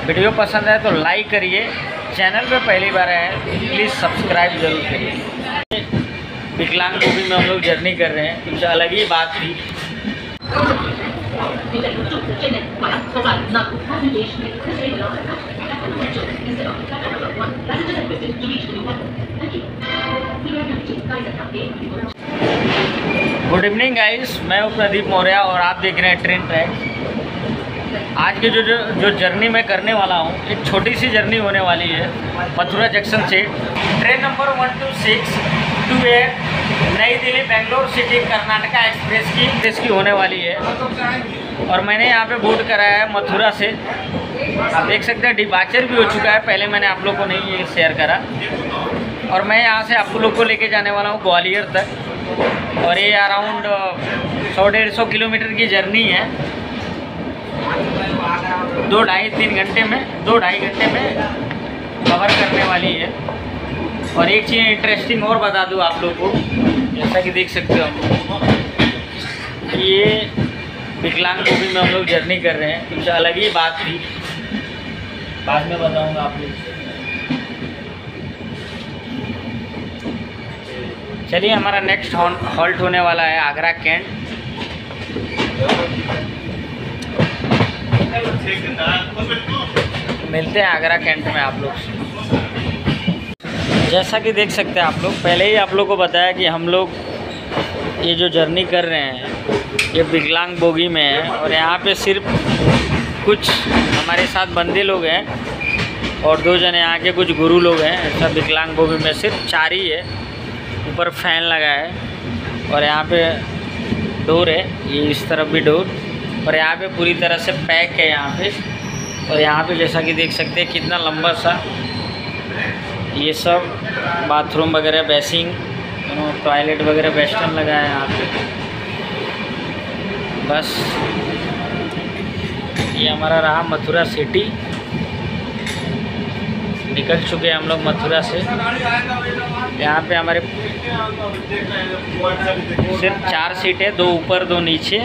Video पसंद है तो लाइक करिए, चैनल पे पहली बार आए हैं प्लीज़ सब्सक्राइब जरूर करिए। विकलांग बोगी में हम लोग जर्नी कर रहे हैं, कुछ अलग ही बात थी। गुड इवनिंग गाइस, मैं हूँ प्रदीप मौर्य और आप देख रहे हैं ट्रेन ट्रैक। आज की जो जर्नी मैं करने वाला हूँ, एक छोटी सी जर्नी होने वाली है मथुरा जंक्शन से। ट्रेन नंबर 12628 नई दिल्ली बेंगलोर सिटी कर्नाटका एक्सप्रेस की होने वाली है। और मैंने यहाँ पे बोर्ड कराया है मथुरा से। आप देख सकते हैं डिपार्चर भी हो चुका है, पहले मैंने आप लोग को नहीं ये शेयर करा। और मैं यहाँ से आप लोग को लेके जाने वाला हूँ ग्वालियर तक, और ये अराउंड 100-150 किलोमीटर की जर्नी है। 2-2.5 घंटे में कवर करने वाली है। और एक चीज़ इंटरेस्टिंग और बता दूँ आप लोग को, जैसा कि देख सकते हो ये विकलांग बोगी में हम लोग जर्नी कर रहे हैं, कुछ अलग ही बात थी, बाद में बताऊंगा आप लोग से। चलिए, हमारा नेक्स्ट हॉल्ट होने वाला है आगरा कैंट। मिलते हैं आगरा कैंट में आप लोग से। जैसा कि देख सकते हैं आप लोग, पहले ही आप लोग को बताया कि हम लोग ये जो जर्नी कर रहे हैं ये विकलांग बोगी में है। और यहाँ पे सिर्फ कुछ हमारे साथ बंदे लोग हैं और 2 जने यहाँ के कुछ गुरु लोग हैं। ऐसा विकलांग बोगी में सिर्फ 4 ही है। ऊपर फैन लगा है और यहाँ पे डोर है, ये इस तरफ भी डोर, और यहाँ पे पूरी तरह से पैक है यहाँ पे। और यहाँ पे जैसा कि देख सकते हैं कितना लंबा सा ये सब बाथरूम वगैरह, बेसिंग, टॉयलेट वगैरह, वेस्टर्न लगा है यहाँ पे। बस ये हमारा रहा मथुरा सिटी। निकल चुके हैं हम लोग मथुरा से। यहाँ पे हमारे सिर्फ 4 सीट है, 2 ऊपर 2 नीचे।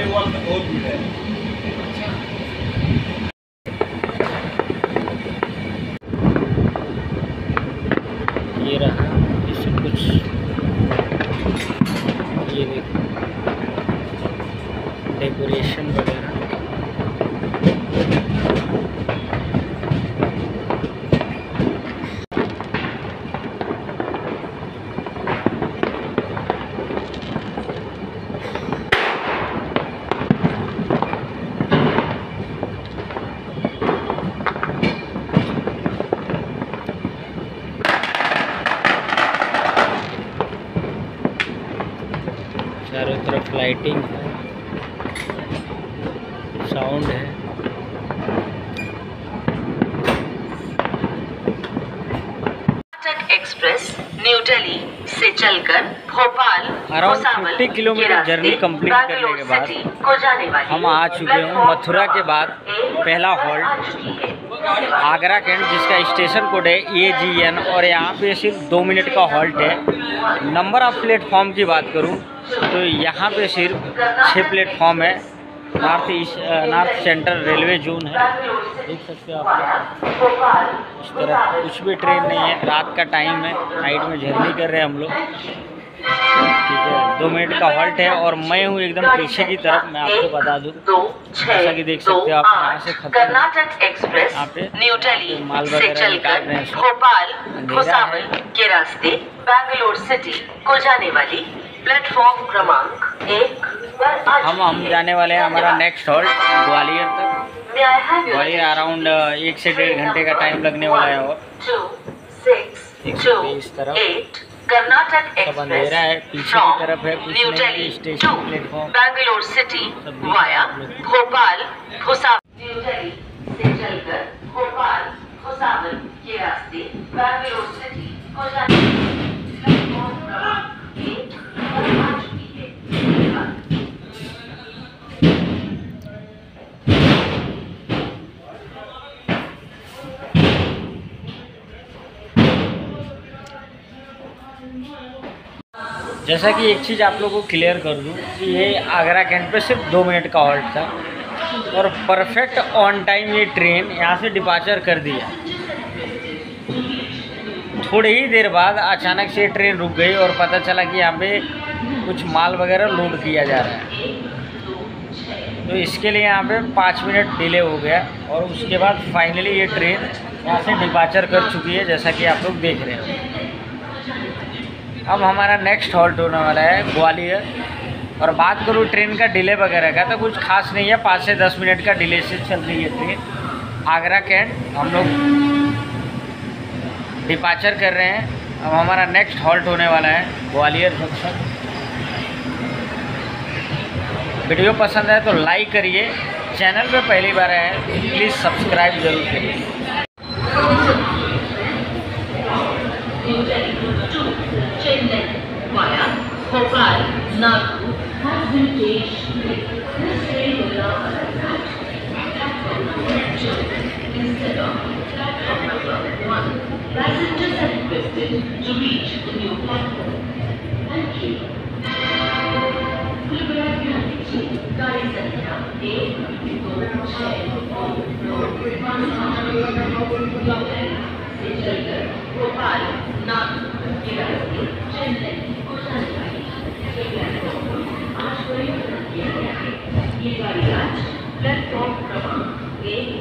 ये रहा, इससे कुछ ये देखो डेकोरेशन वगैरह। चारों तरफ लाइटिंग है, साउंड है। एक्सप्रेस न्यू दिल्ली से चलकर Bhopal around 50 kilometre journey complete करने के बाद हम आ चुके हैं मथुरा के बाद पहला हॉल्ट आगरा कैंट, जिसका स्टेशन कोड है AGN। और यहाँ पे सिर्फ 2 मिनट का हॉल्ट है। नंबर ऑफ प्लेटफॉर्म की बात करूँ तो यहाँ पे सिर्फ 6 प्लेटफॉर्म है। नॉर्थ सेंट्रल रेलवे जोन है, देख सकते हो आप लोग। इस तरह कुछ भी ट्रेन नहीं है, रात का टाइम है, नाइट में जर्नी कर रहे हैं हम लोग। ठीक है, 2 मिनट का हॉल्ट है। और मैं हूँ एकदम पीछे की तरफ, मैं आपको बता दूँ, जैसा कि देख सकते हो आप यहाँ से कर्नाटक एक्सप्रेस यहाँ पे न्यू दिल्ली माल से वगैरह निकाल रहे चलकर हैं। भोपाल अंधेरा भुसावल है। के रास्ते बेंगलोर सिटी को जाने वाली प्लेटफॉर्म क्रमांक 1 पर हम जाने वाले हैं हमारा नेक्स्ट हॉल्ट ग्वालियर तक। ग्वालियर अराउंड 1 से 1.5 घंटे का टाइम लगने वाला है। और 2, 6, 2, 8 कर्नाटक सब अंधेरा है, पीछे की तरफ है, कुछ न्यू नहीं, Delhi station platform Bangalore city via Bhopal Bhusawal. New Delhi से चलकर भोपाल भुसावल के रास्ते बेंगलोर सिटी को जाने प्लेटफॉर्म क्रमांक 1 पर आ चुकी है। जैसा कि एक चीज़ आप लोगों को क्लियर कर दूं कि ये आगरा कैंट पे सिर्फ 2 मिनट का हॉल्ट था। और परफेक्ट ऑन टाइम ये ट्रेन यहाँ से डिपार्चर कर दिया। थोड़ी ही देर बाद अचानक से ट्रेन रुक गई और पता चला कि यहाँ पे कुछ माल वगैरह लोड किया जा रहा है। तो इसके लिए यहाँ पे 5 मिनट डिले हो गया और उसके बाद फाइनली ये ट्रेन यहाँ से डिपार्चर कर चुकी है, जैसा कि आप लोग देख रहे हो। अब हमारा नेक्स्ट हॉल्ट होने वाला है ग्वालियर। और बात करूँ ट्रेन का डिले वगैरह का, तो कुछ खास नहीं है, 5 से 10 मिनट का डिले से चल रही है ट्रेन। आगरा कैंट हम लोग डिपार्चर कर रहे हैं। अब हमारा नेक्स्ट हॉल्ट होने वाला है ग्वालियर जंक्शन। वीडियो पसंद है तो लाइक करिए, चैनल पे पहली बार आए हैं तो प्लीज़ सब्सक्राइब जरूर करिए। Chennai via Bhopal Nagpur has been changed. This train will now instead of platform number 1. Passengers are requested to reach the new platform. Thank you. कृपया ध्यान दीजिए, गाड़ी संख्या 1, 2, 6 और 9 से चलकर भोपाल नागपुर के रास्ते चेन्नई को जाने वाली ये गाड़ी आज प्लेटफॉर्म क्रमांक 1